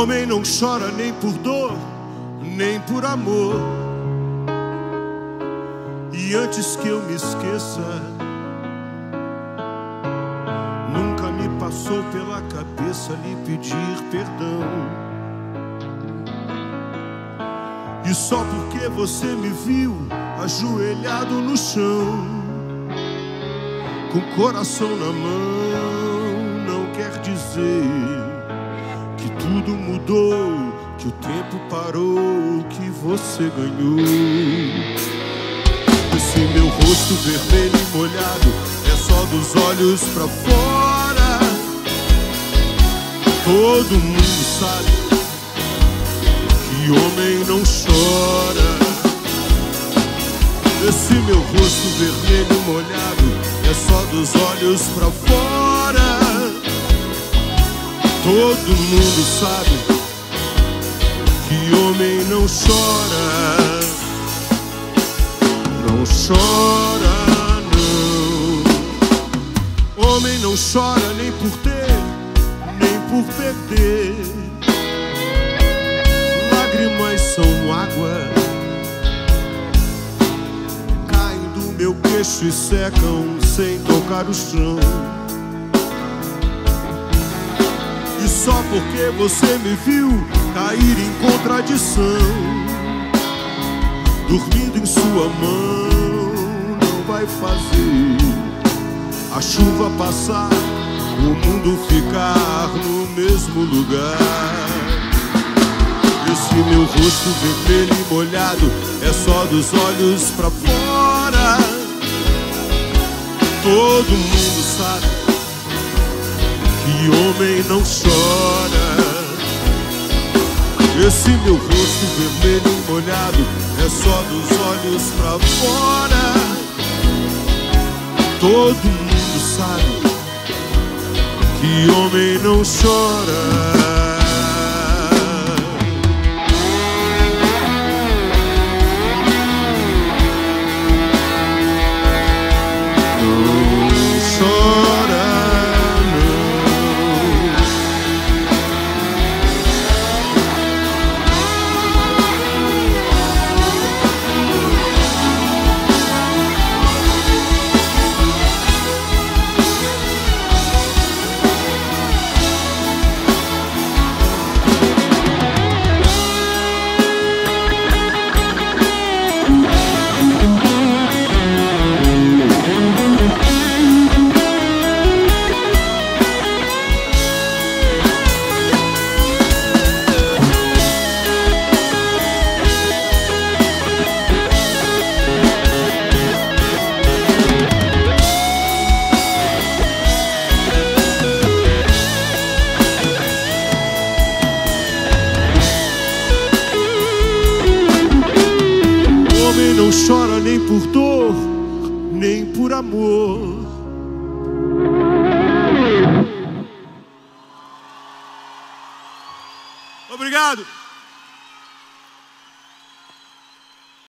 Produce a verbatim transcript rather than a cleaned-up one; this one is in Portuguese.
Homem não chora nem por dor, nem por amor. E antes que eu me esqueça, nunca me passou pela cabeça lhe pedir perdão. E só porque você me viu ajoelhado no chão, com o coração na mão, não quer dizer que tudo mudou, que o tempo parou, que você ganhou. Esse meu rosto vermelho e molhado é só dos olhos pra fora. Todo mundo sabe que homem não chora. Esse meu rosto vermelho e molhado é só dos olhos pra fora. Todo mundo sabe que homem não chora. Não chora, não. Homem não chora nem por ter, nem por perder. Lágrimas são água, caem do meu queixo e secam sem tocar o chão. E só porque você me viu cair em contradição, dormindo em sua mão, não vai fazer a chuva passar, o mundo ficar no mesmo lugar. Esse meu rosto vermelho e molhado é só dos olhos pra fora. Todo mundo sabe que homem não chora. Esse meu rosto vermelho e molhado é só dos olhos pra fora. Todo mundo sabe que homem não chora. Não chora nem por dor, nem por amor. Obrigado.